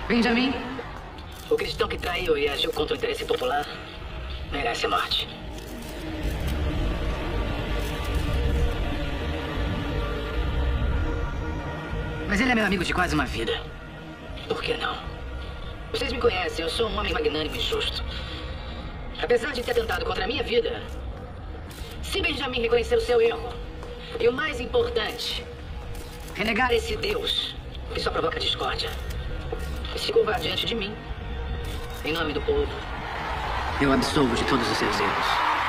Benjamin? O cristão que traiu e agiu contra o interesse popular merece a morte. Mas ele é meu amigo de quase uma vida. Por que não? Vocês me conhecem, eu sou um homem magnânimo e justo. Apesar de ter tentado contra a minha vida, se Benjamin reconhecer o seu erro, e o mais importante, renegar esse Deus que só provoca discórdia, e se curvar diante de mim, em nome do povo, eu absolvo de todos os seus erros.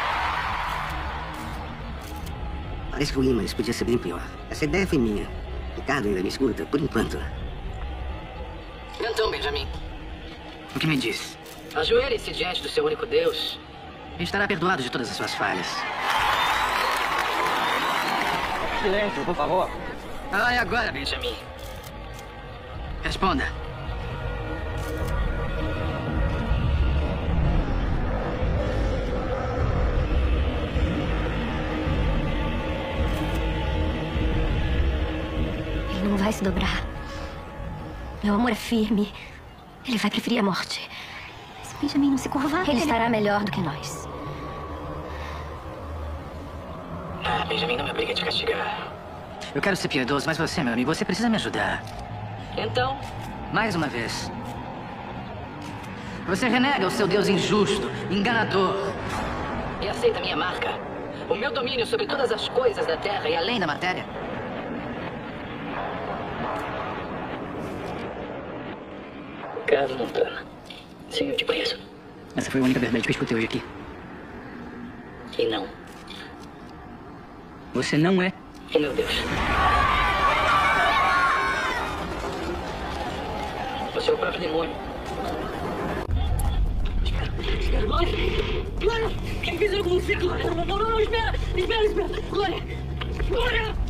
Parece que o Imans podia ser bem pior. Essa ideia foi minha. Ricardo ainda me escuta, por enquanto. Então, Benjamin, O que me diz? ajoelhe-se diante do seu único Deus. E estará perdoado de todas as suas falhas. Silêncio, por favor. Ah, e agora, Benjamin? Responda. Ele não vai se dobrar. Meu amor é firme. Ele vai preferir a morte. Se Benjamin não se curvar, ele estará melhor do que nós. Ah, Benjamin, não me obrigue a te castigar. Eu quero ser piedoso, mas você, meu amigo, você precisa me ajudar. Então, Mais uma vez. Você renega o seu Deus injusto, enganador. e aceita minha marca, o meu domínio sobre todas as coisas da Terra e além Além da matéria. Carlos Montana. Sim, eu te conheço. Essa foi a única verdade que eu escutei hoje aqui. E não. Você não é. Oh, meu Deus. Você é o próprio demônio. Espera, Glória! Glória! O que fizeram com você, Glória? Não, espera! Espera! Glória! Glória!